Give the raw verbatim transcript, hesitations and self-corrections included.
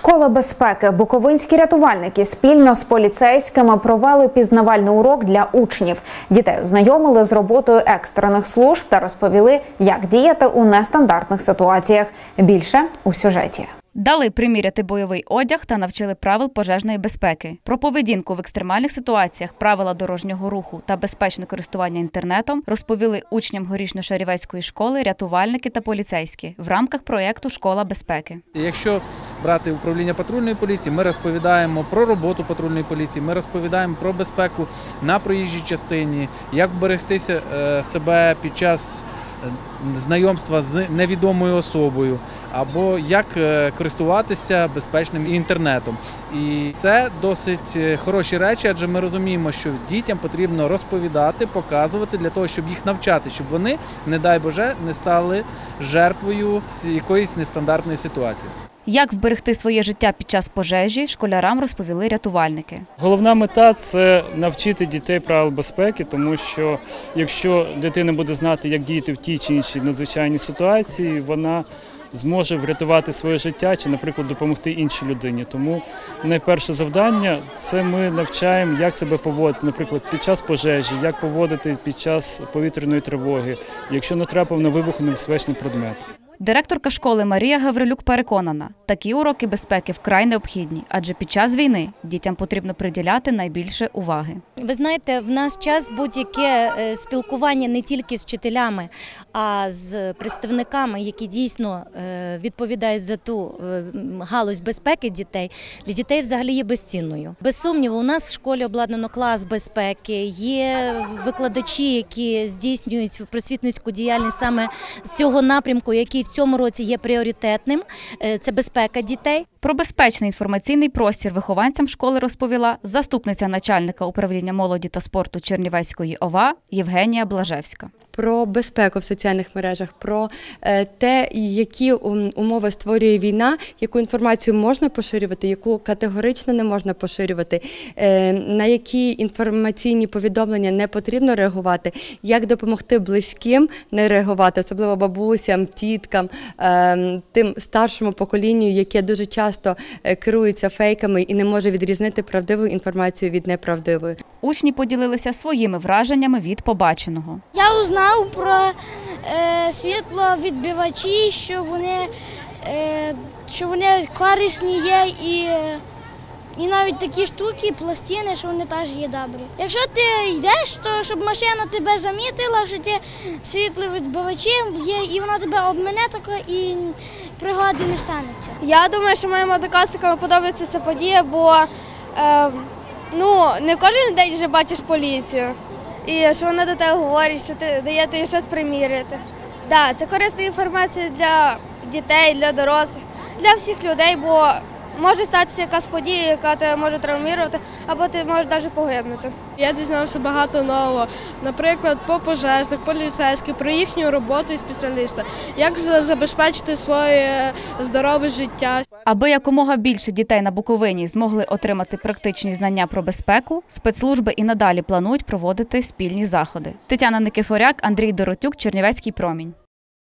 Школа безпеки. Буковинські рятувальники спільно з поліцейськими провели пізнавальний урок для учнів. Дітей ознайомили з роботою екстрених служб та розповіли, як діяти у нестандартних ситуаціях. Більше у сюжеті. Дали приміряти бойовий одяг та навчили правил пожежної безпеки. Про поведінку в екстремальних ситуаціях, правила дорожнього руху та безпечне користування інтернетом розповіли учням Горішньо-Шарівецької школи рятувальники та поліцейські в рамках проєкту «Школа безпеки». Якщо брати управління патрульної поліції, ми розповідаємо про роботу патрульної поліції, ми розповідаємо про безпеку на проїжджій частині, як берегтися себе під час знайомства з невідомою особою, або як користуватися безпечним інтернетом. І це досить хороші речі, адже ми розуміємо, що дітям потрібно розповідати, показувати для того, щоб їх навчати, щоб вони, не дай Боже, не стали жертвою якоїсь нестандартної ситуації. Як вберегти своє життя під час пожежі, школярам розповіли рятувальники. Головна мета – це навчити дітей правил безпеки, тому що якщо дитина буде знати, як діяти в тій чи іншій надзвичайній ситуації, вона зможе врятувати своє життя чи, наприклад, допомогти іншій людині. Тому найперше завдання – це ми навчаємо, як себе поводити, наприклад, під час пожежі, як поводити під час повітряної тривоги, якщо натрапив на вибухонебезпечний предмет. Директорка школи Марія Гаврилюк переконана, такі уроки безпеки вкрай необхідні, адже під час війни дітям потрібно приділяти найбільше уваги. Ви знаєте, в наш час будь-яке спілкування не тільки з вчителями, а з представниками, які дійсно відповідають за ту галузь безпеки дітей, для дітей взагалі є безцінною. Без сумніву, у нас в школі обладнано клас безпеки, є викладачі, які здійснюють просвітницьку діяльність саме з цього напрямку, який в цьому році є пріоритетним – це безпека дітей. Про безпечний інформаційний простір вихованцям школи розповіла заступниця начальника управління молоді та спорту Чернівецької ОВА Євгенія Блажевська. Про безпеку в соціальних мережах, про те, які умови створює війна, яку інформацію можна поширювати, яку категорично не можна поширювати, на які інформаційні повідомлення не потрібно реагувати, як допомогти близьким не реагувати, особливо бабусям, тіткам, тим старшому поколінню, яке дуже часто керується фейками і не може відрізнити правдиву інформацію від неправдивої. Учні поділилися своїми враженнями від побаченого. Я узнав про е, світловідбивачі, що вони, е, що вони корисні є і, і навіть такі штуки, пластини, що вони теж є добрі. Якщо ти йдеш, то щоб машина тебе замітила, що ти світловідбивачі є і вона тебе обмине тако, і пригоди не станеться. Я думаю, що моєму однокласнику подобається ця подія, бо е, ну, не кожен день вже бачиш поліцію. І що вона до тебе говорить, що ти дає тобі щось приміряти. Так, це корисна інформація для дітей, для дорослих, для всіх людей, бо може статися якась подія, яка тебе може травмувати, або ти можеш навіть погибнути. Я дізнався багато нового, наприклад, по пожежних, поліцейських, про їхню роботу і спеціаліста, як забезпечити своє здорове життя. Аби якомога більше дітей на Буковині змогли отримати практичні знання про безпеку, спецслужби і надалі планують проводити спільні заходи. Тетяна Никифоряк, Андрій Доротюк, Чернівецький промінь.